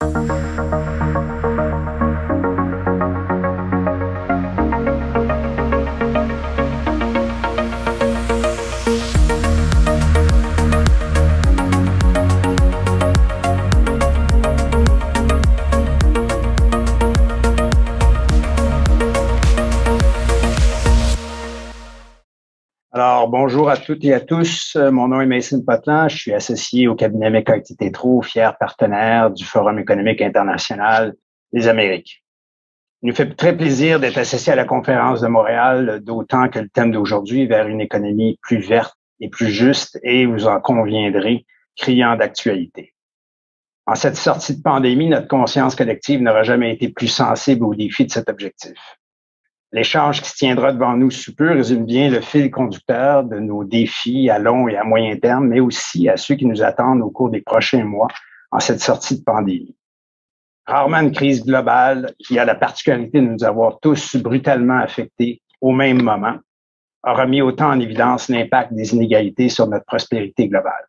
Alors, bonjour à toutes et à tous. Mon nom est Mason Potelin. Je suis associé au cabinet McCarthy Tétrault, fier partenaire du Forum économique international des Amériques. Il nous fait très plaisir d'être associé à la conférence de Montréal, d'autant que le thème d'aujourd'hui, vers une économie plus verte et plus juste, et vous en conviendrez, criant d'actualité. En cette sortie de pandémie, notre conscience collective n'aura jamais été plus sensible aux défis de cet objectif. L'échange qui se tiendra devant nous sous peu résume bien le fil conducteur de nos défis à long et à moyen terme, mais aussi à ceux qui nous attendent au cours des prochains mois en cette sortie de pandémie. Rarement une crise globale qui a la particularité de nous avoir tous brutalement affectés au même moment aura mis autant en évidence l'impact des inégalités sur notre prospérité globale.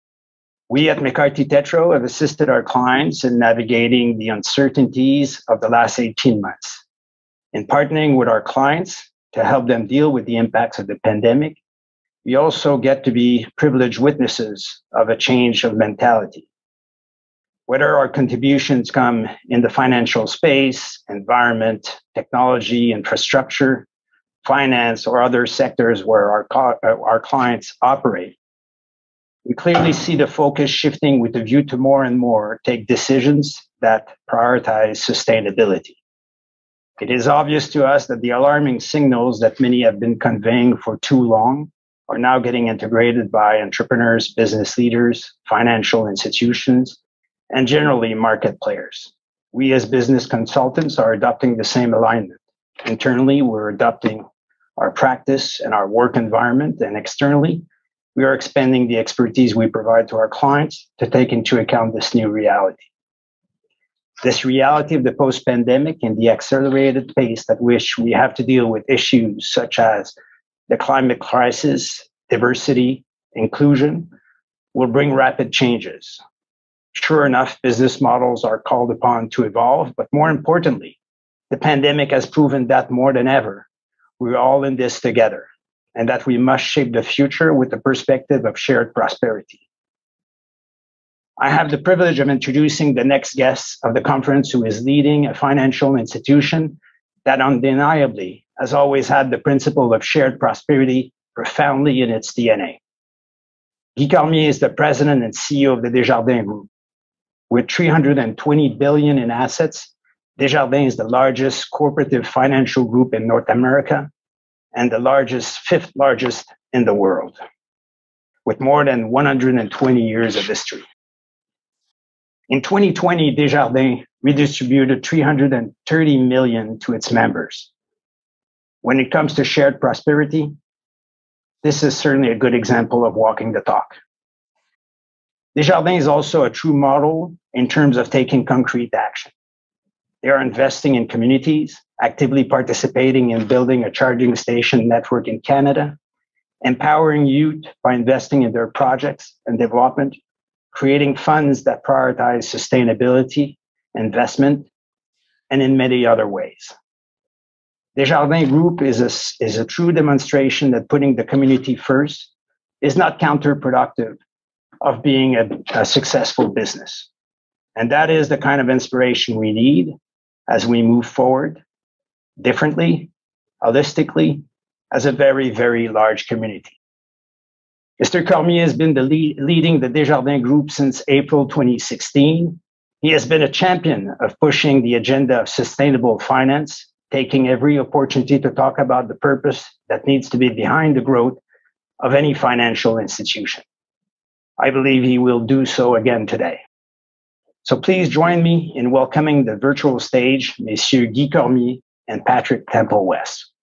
We at McCarthy Tétrault have assisted our clients in navigating the uncertainties of the last 18 months. In partnering with our clients to help them deal with the impacts of the pandemic, we also get to be privileged witnesses of a change of mentality. Whether our contributions come in the financial space, environment, technology, infrastructure, finance, or other sectors where our clients operate, we clearly see the focus shifting with a view to more and more take decisions that prioritize sustainability. It is obvious to us that the alarming signals that many have been conveying for too long are now getting integrated by entrepreneurs, business leaders, financial institutions, and generally market players. We as business consultants are adopting the same alignment. Internally, we're adopting our practice and our work environment, and externally, we are expanding the expertise we provide to our clients to take into account this new reality. This reality of the post-pandemic and the accelerated pace at which we have to deal with issues such as the climate crisis, diversity, inclusion, will bring rapid changes. Sure enough, business models are called upon to evolve, but more importantly, the pandemic has proven that more than ever, we're all in this together, and that we must shape the future with the perspective of shared prosperity. I have the privilege of introducing the next guest of the conference, who is leading a financial institution that undeniably has always had the principle of shared prosperity profoundly in its DNA. Guy Cormier is the president and CEO of the Desjardins Group. With $320 billion in assets, Desjardins is the largest corporative financial group in North America and the fifth largest in the world, with more than 120 years of history. In 2020, Desjardins redistributed $330 million to its members. When it comes to shared prosperity, this is certainly a good example of walking the talk. Desjardins is also a true model in terms of taking concrete action. They are investing in communities, actively participating in building a charging station network in Canada, empowering youth by investing in their projects and development, creating funds that prioritize sustainability, investment, and in many other ways. Desjardins Group is a true demonstration that putting the community first is not counterproductive of being a successful business. And that is the kind of inspiration we need as we move forward differently, holistically, as a very, very large community. Mr. Cormier has been leading the Desjardins Group since April 2016. He has been a champion of pushing the agenda of sustainable finance, taking every opportunity to talk about the purpose that needs to be behind the growth of any financial institution. I believe he will do so again today. So please join me in welcoming the virtual stage, Messieurs Guy Cormier and Patrick Temple-West.